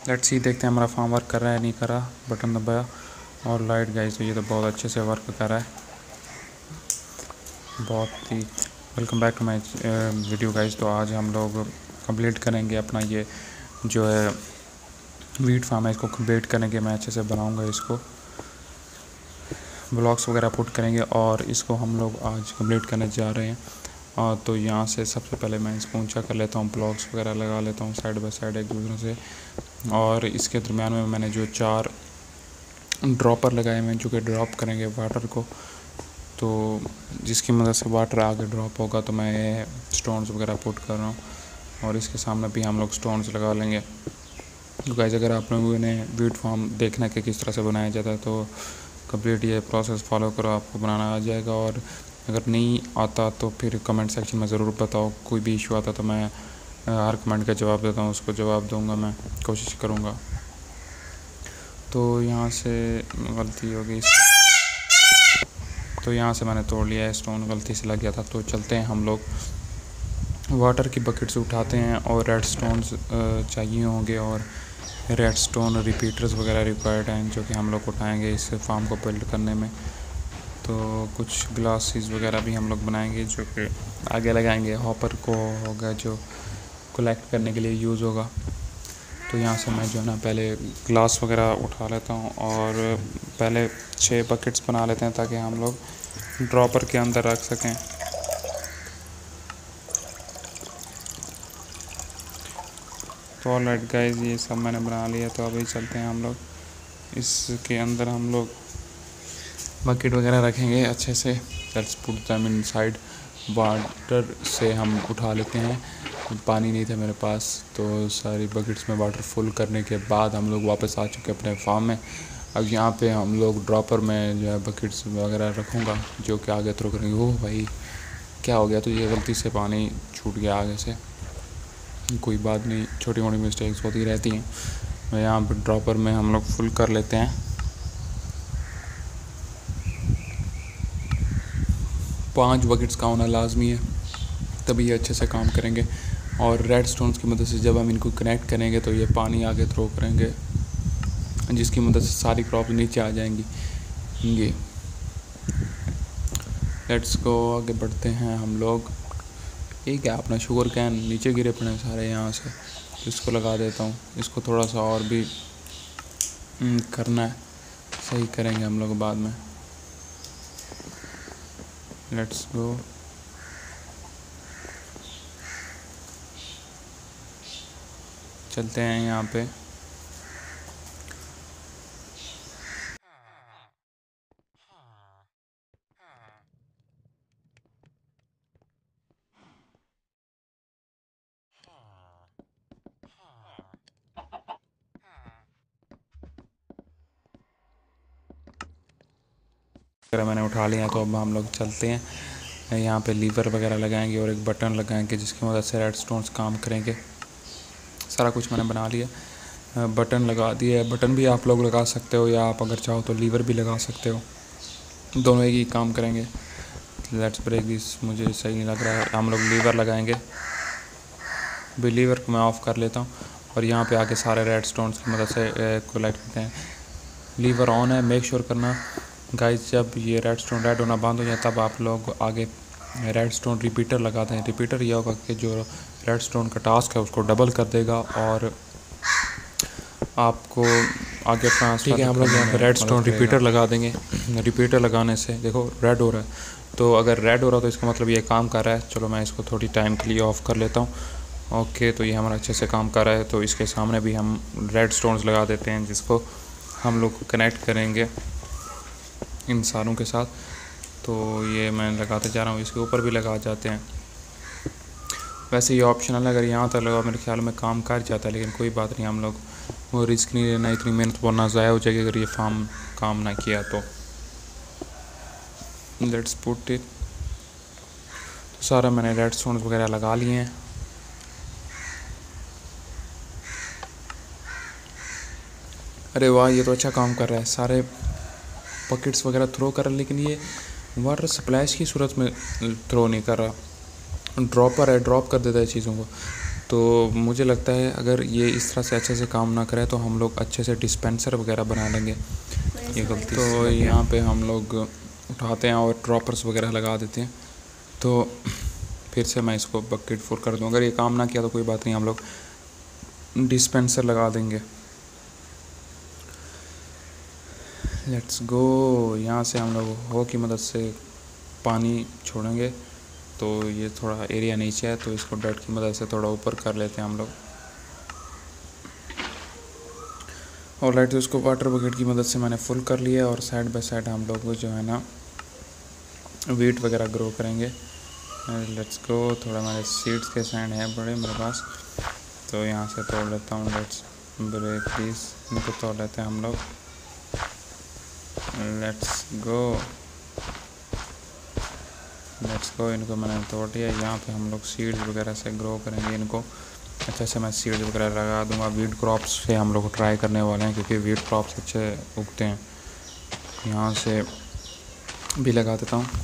Let's see, देखते हैं हमारा फार्म वर्क कर रहा है नहीं कर रहा। बटन दबाया और लाइट गाइस, तो ये तो बहुत अच्छे से वर्क कर रहा है, बहुत ही। Welcome back to my video guys. तो आज हम लोग कंप्लीट करेंगे अपना ये जो है वीट फार्म है, इसको कंप्लीट करेंगे। मैं अच्छे से बनाऊंगा, इसको ब्लॉक्स वगैरह पुट करेंगे और इसको हम लोग आज कंप्लीट करने जा रहे हैं। तो यहाँ से सबसे पहले मैं इसको ऊंचा कर लेता हूँ, ब्लॉक्स वगैरह लगा लेता हूँ साइड बाय साइड एक दूसरे से। और इसके दरमियान में मैंने जो 4 ड्रॉपर लगाए हुए हैं जो कि ड्रॉप करेंगे वाटर को, तो जिसकी मदद से वाटर आगे ड्रॉप होगा। तो मैं स्टोन्स वगैरह पुट कर रहा हूँ और इसके सामने भी हम लोग स्टोन्स लगा लेंगे। तो गाइस, अगर आप लोगों ने वीट फार्म देखना कि किस तरह से बनाया जाता है तो कंप्लीट ये प्रोसेस फॉलो करो, आपको बनाना आ जाएगा। और अगर नहीं आता तो फिर कमेंट सेक्शन में ज़रूर बताओ। कोई भी इशू आता तो मैं हर कमेंट का जवाब देता हूँ, उसको जवाब दूंगा, मैं कोशिश करूँगा। तो यहाँ से गलती हो गई, तो यहाँ से मैंने तोड़ लिया है, स्टोन गलती से लग गया था। तो चलते हैं हम लोग वाटर की बकेट से उठाते हैं और रेड स्टोन्स चाहिए होंगे और रेड स्टोन रिपीटर्स वगैरह रिक्वायर्ड हैं जो कि हम लोग उठाएंगे इस फार्म को बिल्ड करने में। तो कुछ ग्लासेस वगैरह भी हम लोग बनाएंगे जो कि आगे लगाएंगे, हॉपर को होगा जो कलेक्ट करने के लिए यूज़ होगा। तो यहाँ से मैं जो है ना पहले ग्लास वगैरह उठा लेता हूँ और पहले 6 बकेट्स बना लेते हैं ताकि हम लोग ड्रॉपर के अंदर रख सकें। तो ऑलराइट गाइस, ये सब मैंने बना लिया। तो अभी चलते हैं हम लोग इसके अंदर, हम लोग बकेट वगैरह रखेंगे अच्छे से। Let's put them inside. Water से हम उठा लेते हैं, पानी नहीं था मेरे पास तो सारी बकेट्स में वाटर फुल करने के बाद हम लोग वापस आ चुके अपने फार्म में। अब यहाँ पे हम लोग ड्रॉपर में जो है बकेट्स वगैरह रखूँगा जो कि आगे थ्रो करेंगे। ओह भाई, क्या हो गया? तो ये गलती से पानी छूट गया आगे से, कोई बात नहीं, छोटी मोटी मिस्टेक्स होती रहती हैं। मैं यहाँ पर ड्रॉपर में हम लोग फुल कर लेते हैं। 5 बकेट्स का होना लाजमी है, तभी ये अच्छे से काम करेंगे। और रेड स्टोन्स की मदद से जब हम इनको कनेक्ट करेंगे तो ये पानी आगे थ्रो करेंगे, जिसकी मदद से सारी क्रॉप नीचे आ जाएंगी। ये लेट्स गो, आगे बढ़ते हैं हम लोग। एक है अपना शुगर कैन, नीचे गिरे पड़े सारे यहाँ से, तो इसको लगा देता हूँ। इसको थोड़ा सा और भी करना है, सही करेंगे हम लोग बाद में। Let's go. चलते हैं यहाँ पे। अगर मैंने उठा लिया तो अब हम लोग चलते हैं। यहाँ पे लीवर वगैरह लगाएंगे और एक बटन लगाएंगे जिसकी मदद से रेड स्टोन्स काम करेंगे। सारा कुछ मैंने बना लिया, बटन लगा दिया है। बटन भी आप लोग लगा सकते हो या आप अगर चाहो तो लीवर भी लगा सकते हो, दोनों एक ही काम करेंगे। लेट्स ब्रेक दिस, मुझे सही नहीं लग रहा है। हम लोग लीवर लगाएंगे, भी लीवर को मैं ऑफ़ कर लेता हूँ और यहाँ पे आके सारे रेड स्टोन्स की मदद से कलेक्ट करते हैं। लीवर ऑन है, मेक श्योर करना गाइस, जब ये रेड स्टोन रेड होना बंद हो जाए तब आप लोग आगे रेड स्टोन रिपीटर लगाते हैं। रिपीटर यह होगा कि जो रेड स्टोन का टास्क है उसको डबल कर देगा और आपको आगे ट्रांसफर। ठीक है, हम लोग यहाँ पे रेड स्टोन रिपीटर लगा देंगे। रिपीटर लगाने से देखो रेड हो रहा है, तो अगर रेड हो रहा है तो इसका मतलब ये काम कर रहा है। चलो मैं इसको थोड़ी टाइम के लिए ऑफ़ कर लेता हूँ। ओके, तो ये हमारा अच्छे से काम कर रहा है। तो इसके सामने भी हम रेड स्टोन्स लगा देते हैं जिसको हम लोग कनेक्ट करेंगे इन सारों के साथ। तो ये मैं लगाते जा रहा हूँ, इसके ऊपर भी लगा जाते हैं। वैसे ये ऑप्शनल है, अगर यहाँ तक लगा मेरे ख्याल में काम कर जाता है, लेकिन कोई बात नहीं, हम लोग वो रिस्क नहीं लेना, इतनी मेहनत वरना ज़ाया हो जाएगी अगर ये फार्म काम ना किया तो। Let's put it. तो सारा मैंने रेड स्टोन्स वगैरह लगा लिए हैं। अरे वाह, ये तो अच्छा काम कर रहा है, सारे बकेट्स वगैरह थ्रो कर रहा है, लेकिन ये वाटर स्प्लैश की सूरत में थ्रो नहीं कर रहा। ड्रॉपर है, ड्रॉप कर देता है चीज़ों को। तो मुझे लगता है अगर ये इस तरह से अच्छे से काम ना करे तो हम लोग अच्छे से डिस्पेंसर वगैरह बना लेंगे। ये गलती तो यहाँ पे हम लोग उठाते हैं और ड्रॉपर्स वगैरह लगा देते हैं। तो फिर से मैं इसको बकेट फुल कर दूँ। अगर ये काम ना किया तो कोई बात नहीं, हम लोग डिस्पेंसर लगा देंगे। Let's go. यहाँ से हम लोग हो की मदद से पानी छोड़ेंगे। तो ये थोड़ा एरिया नीचे है तो इसको डट की मदद से थोड़ा ऊपर कर लेते हैं हम लोग। और लाइट उसको वाटर बकेट की मदद से मैंने फुल कर लिया। और साइड बाय साइड हम लोग जो है ना वीट वगैरह ग्रो करेंगे। Let's go. थोड़ा मेरे सीड्स के सैंड है बड़े मेरे पास, तो यहाँ से तोड़ लेता हूँ। लेट्स ब्रेक प्लीज़, इनको तोड़ लेते हैं हम लोग। Let's go. इनको मैंने तोड़ दिया। यहाँ पे हम लोग सीड्स वगैरह से ग्रो करेंगे इनको। अच्छे से मैं सीड्स वगैरह लगा दूंगा। वीट क्रॉप्स से हम लोग ट्राई करने वाले हैं क्योंकि वीट क्रॉप्स अच्छे उगते हैं। यहाँ से भी लगा देता हूँ।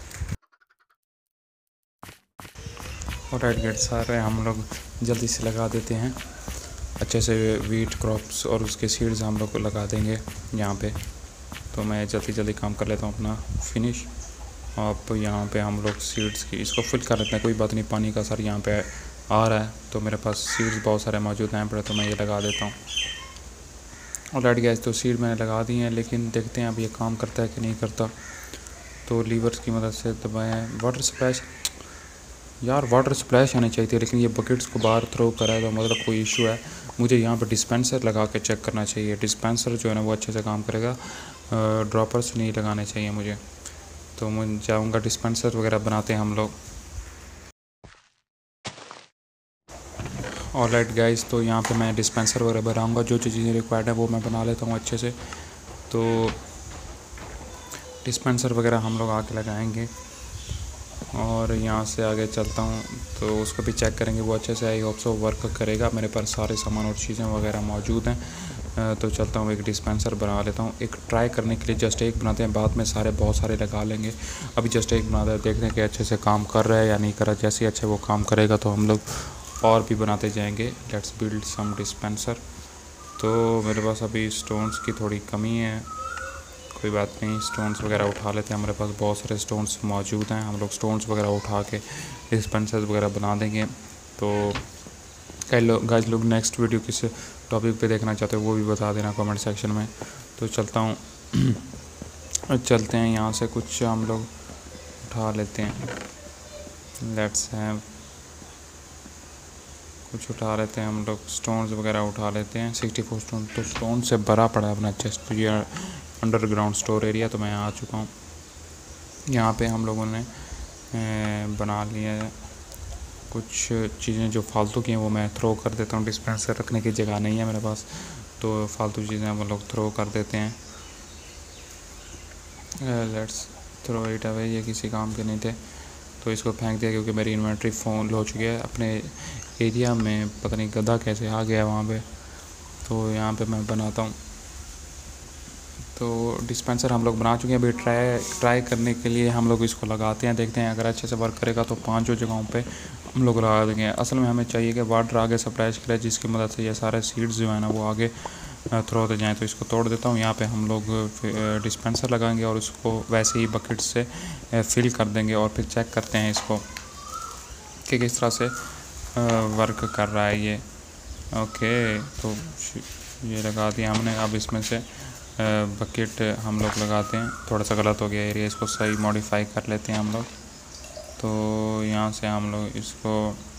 और राइट गेट सारे हम लोग जल्दी से लगा देते हैं अच्छे से। वीट क्रॉप्स और उसके सीड्स हम लोग लगा देंगे यहाँ पे। तो मैं जल्दी काम कर लेता हूँ अपना फिनिश। अब यहाँ पे हम लोग सीड्स की इसको फिल कर लेते हैं। कोई बात नहीं, पानी का असर यहाँ पे आ रहा है तो मेरे पास सीड्स बहुत सारे मौजूद हैं पर, तो मैं ये लगा देता हूँ। और राइट गैस तो सीड मैंने लगा दी हैं, लेकिन देखते हैं अब ये काम करता है कि नहीं करता। तो लीवर्स की मदद से दबाएँ। वाटर स्प्लैश, यार वाटर स्प्लैश आनी चाहिए थी, लेकिन ये बकेट्स को बाहर थ्रो करा है तो मतलब कोई इशू है। मुझे यहाँ पे डिस्पेंसर लगा के चेक करना चाहिए। डिस्पेंसर जो है ना वो अच्छे से काम करेगा, ड्रॉपर्स नहीं लगाने चाहिए मुझे। तो मैं जाऊँगा डिस्पेंसर वगैरह बनाते हैं हम लोग। और राइट गाइस, तो यहाँ पे मैं डिस्पेंसर वगैरह बनाऊँगा। जो चीज़ें रिक्वायर्ड है वो मैं बना लेता हूँ अच्छे से। तो डिस्पेंसर वगैरह हम लोग आके लगाएंगे। और यहाँ से आगे चलता हूँ तो उसको भी चेक करेंगे वो अच्छे से। आई होप सो वर्क करेगा। मेरे पास सारे सामान और चीज़ें वगैरह मौजूद हैं। तो चलता हूँ एक डिस्पेंसर बना लेता हूँ। एक ट्राई करने के लिए जस्ट एक बनाते हैं, बाद में बहुत सारे लगा लेंगे। अभी जस्ट एक बनाते हैं, देखते हैं कि अच्छे से काम कर रहा है या नहीं कर रहा। जैसे अच्छे वो काम करेगा तो हम लोग और भी बनाते जाएंगे। Let's build some dispenser. तो मेरे पास अभी स्टोन्स की थोड़ी कमी है, कोई बात नहीं, स्टोन्स वगैरह उठा लेते हैं। हमारे पास बहुत सारे स्टोन्स मौजूद हैं। हम लोग स्टोन्स वगैरह उठा के डिस्पेंसर वगैरह बना देंगे। तो गाइस लोग नेक्स्ट वीडियो किस टॉपिक पे देखना चाहते हो वो भी बता देना कमेंट सेक्शन में। तो चलता हूँ चलते हैं यहाँ से कुछ हम लोग उठा लेते हैं। लेट्स हैव कुछ उठा लेते हैं हम लोग। स्टोन्स वगैरह उठा लेते हैं। 64 स्टोन तो स्टोन से भरा पड़ा है अपना चेस्ट। तो ये अंडरग्राउंड स्टोर एरिया, तो मैं आ चुका हूँ। यहाँ पे हम लोगों ने बना लिया है कुछ चीज़ें जो फालतू की हैं वो मैं थ्रो कर देता हूँ। डिस्पेंसर रखने की जगह नहीं है मेरे पास, तो फालतू चीज़ें हम लोग थ्रो कर देते हैं। Let's throw it away. ये किसी काम के नहीं थे तो इसको फेंक दिया क्योंकि मेरी इन्वेंट्री फुल हो चुकी है। अपने एरिया में पता नहीं गधा कैसे आ गया वहाँ पे। तो यहाँ पे मैं बनाता हूँ। तो डिस्पेंसर हम लोग बना चुके हैं। अभी ट्राई करने के लिए हम लोग इसको लगाते हैं, देखते हैं अगर अच्छे से वर्क करेगा तो 5 जगहों पे हम लोग लगा देंगे। असल में हमें चाहिए कि वाटर आगे स्प्लैश करे जिसकी मदद से ये सारे सीड्स जो है ना वो आगे थ्रो होते जाएँ। तो इसको तोड़ देता हूँ। यहाँ पे हम लोग डिस्पेंसर लगाएंगे और उसको वैसे ही बकेट से फिल कर देंगे और फिर चेक करते हैं इसको कि किस तरह से वर्क कर रहा है ये। ओके, तो ये लगा दिया हमने। अब इसमें से बकेट हम लोग लगाते हैं। थोड़ा सा गलत हो गया एरिया, इसको सही मॉडिफाई कर लेते हैं हम लोग। तो यहाँ से हम लोग इसको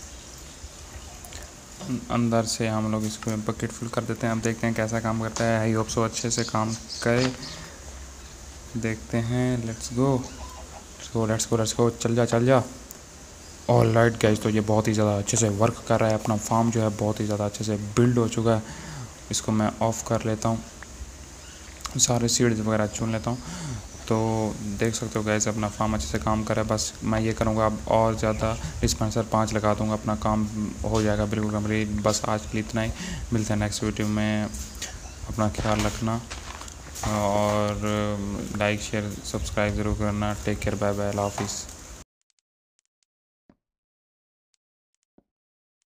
अंदर से हम लोग इसको बकेट फिल कर देते हैं। अब देखते हैं कैसा काम करता है। आई होप सो अच्छे से काम करे, देखते हैं। Let's go. चल जा। ऑल राइट गाइस, तो ये बहुत ही ज़्यादा अच्छे से वर्क कर रहा है। अपना फार्म जो है बहुत ही ज़्यादा अच्छे से बिल्ड हो चुका है। इसको मैं ऑफ़ कर लेता हूँ, सारे सीड्स वगैरह चुन लेता हूँ। तो देख सकते हो गाइस अपना फार्म अच्छे से काम कर रहा है। बस मैं ये करूँगा अब और ज़्यादा डिस्पेंसर 5 लगा दूँगा, अपना काम हो जाएगा बिल्कुल कंप्लीट। बस आज के लिए इतना ही, मिलते हैं नेक्स्ट वीडियो में। अपना ख्याल रखना और लाइक शेयर सब्सक्राइब ज़रूर करना। टेक केयर, बाय बाय, अल्लाह हाफिज़।